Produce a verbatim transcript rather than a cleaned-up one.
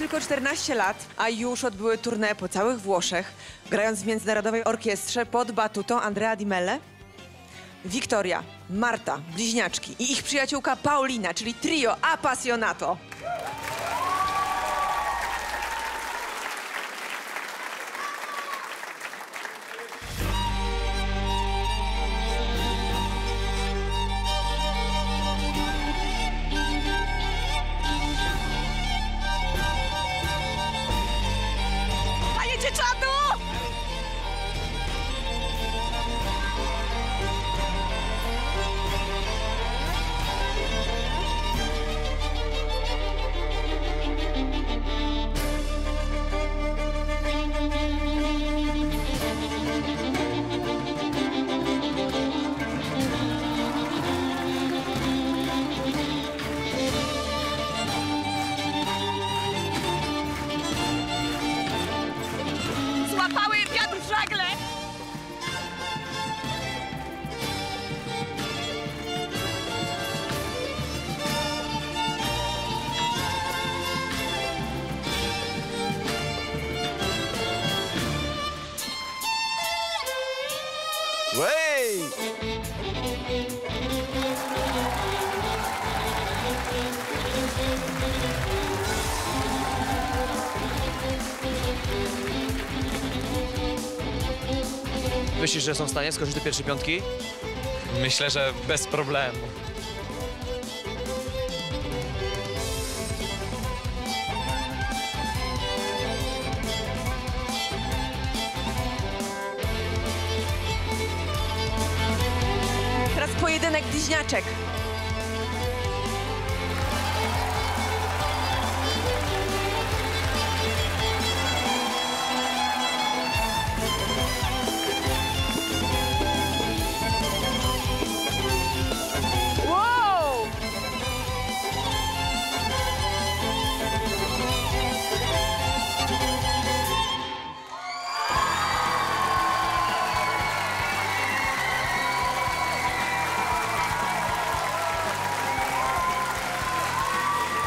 tylko czternaście lat, a już odbyły tournée po całych Włoszech, grając w międzynarodowej orkiestrze pod batutą Andrea Di Melle. Wiktoria, Marta, bliźniaczki i ich przyjaciółka Paulina, czyli trio Appassionato. Panie dzieciadu! Złapały wiatr w żagle! Wej! Myślisz, że są w stanie skoczyć do pierwszej piątki? Myślę, że bez problemu. Teraz pojedynek bliźniaczek.